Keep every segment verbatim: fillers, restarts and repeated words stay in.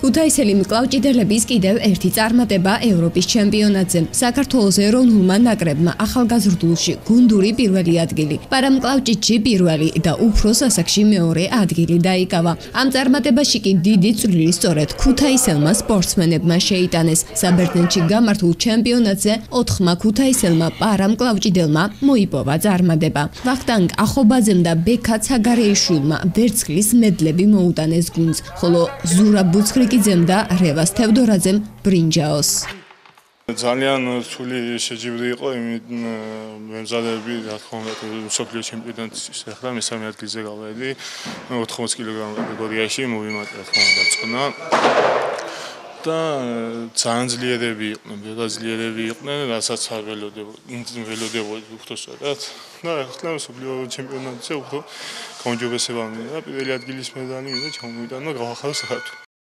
ქუთაისელი მკლავჭიდელების კიდევ ერთი წარმატება ევროპის ჩემპიონატზე. საქართველოს ეროვნულმა ნაკრებმა ახალგაზრდულში გუნდური პირველი ადგილი, პარამკლავჭიდში პირველი და უფროს ასაკში მეორე ადგილი დაიკავა. ამ წარმატებაში კი დიდი წვლილი სწორედ ქუთაისელმა სპორტსმენებმა შეიტანეს. საბერძნეთში გამართულ ჩემპიონატზე ოთხმა ქუთაისელმა პარამკლავჭიდელმა მოიპოვა წარმატება. ვახტანგ ახობაძემ და ბექა ცაგარეიშვილმა ვერცხლის მედლები მოუტანეს გუნდს, ხოლო ზურაბ ბუცხრიკიძემ და რევას თევდორაძემ ბრინჯაოს. ძალიან რთული შეჯიბრი იყო, მემზადები რა თქმა უნდა მსოფლიო ჩემპიონატის ახლა მესამე ადგილზე გავედი, ოთხმოც კილოგრამ კატეგორიაში მოვიმატე რა თქმა უნდა წონა. და ძალიან ძლიერები იყვნენ, ბევრად ძლიერები იყვნენ, რასაც არ ველოდებოდი უბრალოდ. და ახლა მსოფლიო ჩემპიონატზე უფრო გაუმჯობესება მინდა, პირველი ადგილის მედალი მინდა ჩამოვიტანო, გავახარო საქართველოს.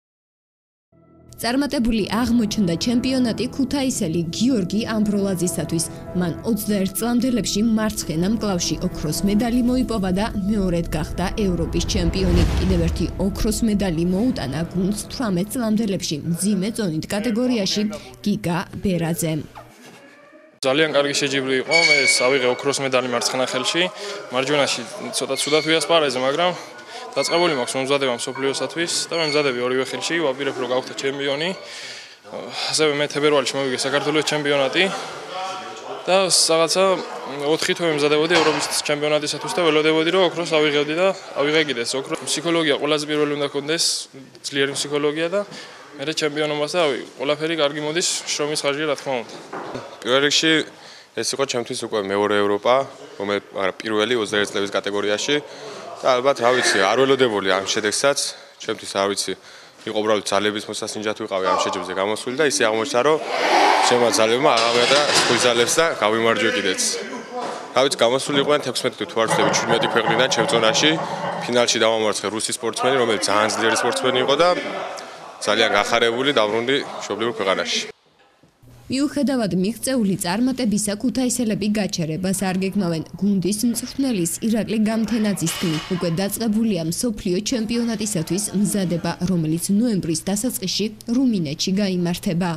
წარმატებული აღმოჩნდა ჩემპიონატი ქუთაისელი გიორგი ამბროლაძისათვის. მან ოცდაერთ წლამდელებში მარცხენა მკლავში ოქროს მედალი მოიპოვა და მეორედ გახდა ევროპის ჩემპიონი. კიდევ ერთი ოქროს მედალი მოუტანა გუნდს თვრამეტ წლამდელებში მძიმე წონით კატეგორიაში გიგა ბერაძემ. ძალიან კარგი შეჯიბრი იყო, მე ავიღე ოქროს მედალი მარცხენა ხელში, მარჯვენაში ცოტა ცუდად ვიასპარეზე, მაგრამ დაწყებული მაქვს მომზადება მსოფლიოსათვის და მე მზადები ორივე ხელში, ვაპირებ რომ გავხდე ჩემპიონი. ასევე მე თებერვალში მოვიგე საქართველოს ჩემპიონატი და რაღაცა ოთხი თვე მზადებოდი ევროპის ჩემპიონატისათვის და ველოდებოდი რომ ოქროს ავიღებდი და ავიღე კიდეც ოქროს. ფსიქოლოგია ყველაზე პირველი უნდა კონდეს, ძლიერი ფსიქოლოგია და მე ჩემპიონობას და ყველაფერი კარგი მოდის, შრომის ხარჯია რა თქმა უნდა. პირველ რიგში ეს იყო ჩემთვის უკვე მეორე ევროპა, რომელიც არა პირველი ოცდაერთ წლების კატეგორიაში. და ალბათ რა ვიცი, არ ველოდებული ამ შედეგსაც, ჩემთვის არ ვიცი, იყო უბრალოდ ძალების მოსასინჯად ვიყავი ამ შეჯიბრზე გამოსული და ისე აღმოჩნდა, რომ ჩემმა ძალებმა აღამეტა სხვის ძალებს და გავიმარჯვე კიდეც. რა ვიცი, გამოსული იყვნენ თექვსმეტი თუ არ ვცდები შვიდმეტი ქვეყნიდან ჩემპიონატში, ფინალში დავამარცხე რუსი სპორტსმენი, რომელიც ძალიან ძლიერი სპორტსმენი იყო და ძალიან გახარებული დავრუნდი მშობლიურ ქვეყანაში. მიუხედავად მიღწეული წარმატებისა, ქუთაისელები გაჩერებას არ გეგმავენ. გუნდის მწვრთნელის ირაკლი გამთენაძის თქმით, უკვე დაწყებულია მსოფლიო ჩემპიონატისათვის მზადება, რომელიც ნოემბრის დასაწყისში რუმინეთში გაიმართება.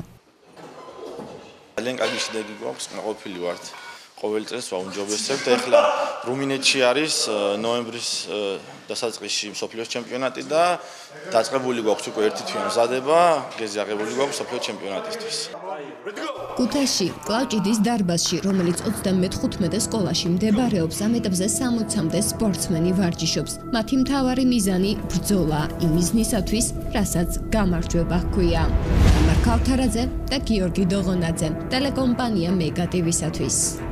ძალიან კარგი შედეგი გვაქვს, ყოფილი ვართ. ყოველ წელს ვაუმჯობესებთ. ეხლა რუმინეთში არის ნოემბრის დასაწყისში მსოფლიო ჩემპიონატი და დაწყებული გვაქვს უკვე ერთი თვე მზადება, გეზიაღებული გვაქვს მსოფლიო ჩემპიონატისთვის. ქუთაისში კლავჭიდის დარბაზში, რომელიც ოცდამეხუთმეტე სკოლაში მდებარეობს, ამ ეტაპზე სამოცამდე სპორტსმენი ვარჯიშობს. მათი მთავარი მიზანი ბრძოლა იმ მიზნისათვის, რასაც გამარჯვება ჰქვია. თამარ ქავთარაძე და გიორგი დოღონაძე, ტელეკომპანია მეგა ტივისათვის.